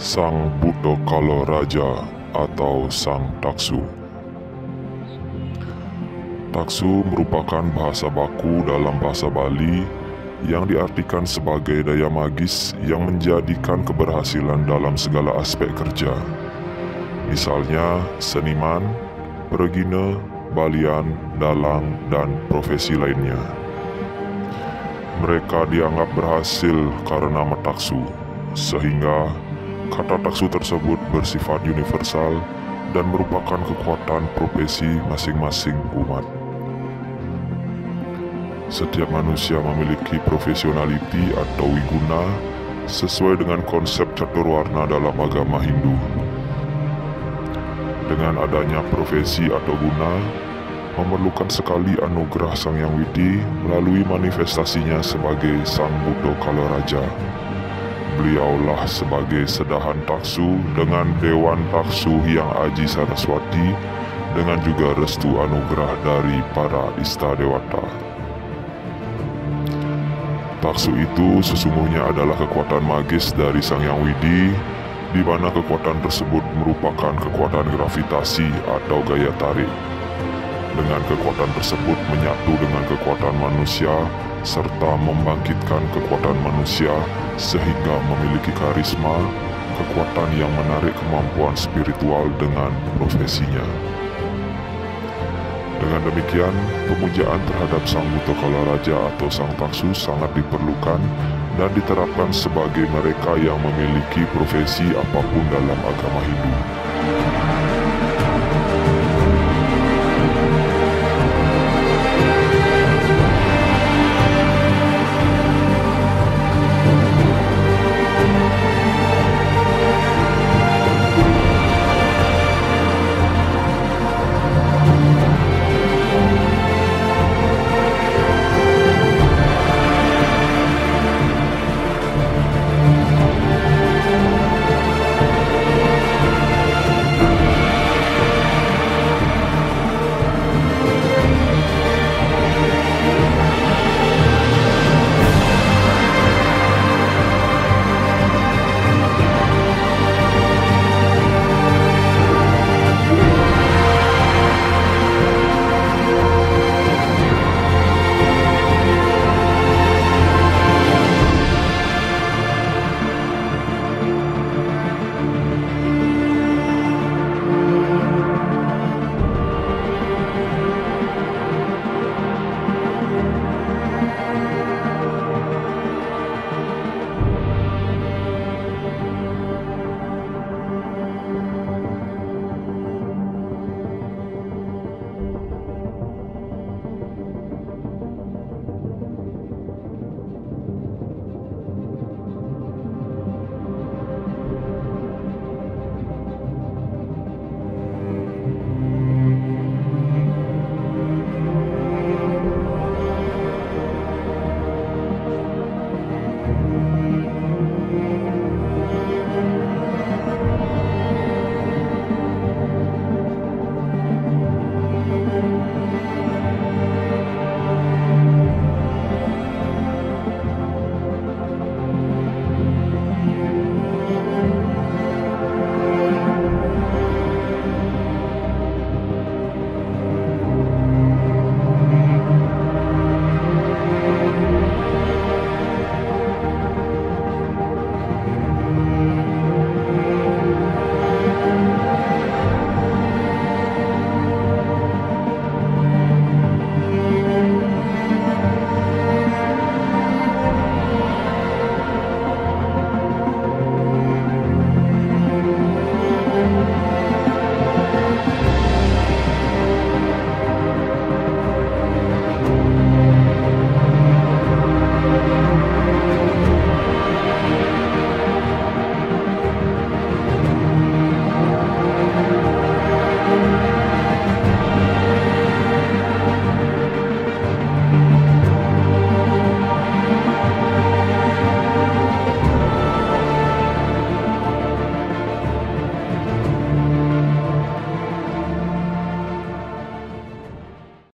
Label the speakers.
Speaker 1: Sang Buddha Kala Raja atau Sang Taksu. Taksu merupakan bahasa baku dalam bahasa Bali yang diartikan sebagai daya magis yang menjadikan keberhasilan dalam segala aspek kerja. Misalnya seniman, peregina, balian, dalang, dan profesi lainnya. Mereka dianggap berhasil karena metaksu, sehingga kata taksu tersebut bersifat universal dan merupakan kekuatan profesi masing-masing umat. Setiap manusia memiliki profesionaliti atau wiguna sesuai dengan konsep catur warna dalam agama Hindu. Dengan adanya profesi atau guna, memerlukan sekali anugerah Sang Yang Widi melalui manifestasinya sebagai Sang Buddha Kala Raja. Beliaulah sebagai sedahan taksu dengan Dewan Taksu Hyang Aji Saraswati dengan juga restu anugerah dari para Istadewata. Taksu itu sesungguhnya adalah kekuatan magis dari Sang Yang Widi, di mana kekuatan tersebut merupakan kekuatan gravitasi atau gaya tarik. Dengan kekuatan tersebut menyatu dengan kekuatan manusia, serta membangkitkan kekuatan manusia sehingga memiliki karisma, kekuatan yang menarik kemampuan spiritual dengan profesinya. Dengan demikian, pemujaan terhadap Sang Buddha Kala Raja atau Sang Taksu sangat diperlukan dan diterapkan sebagai mereka yang memiliki profesi apapun dalam agama Hindu.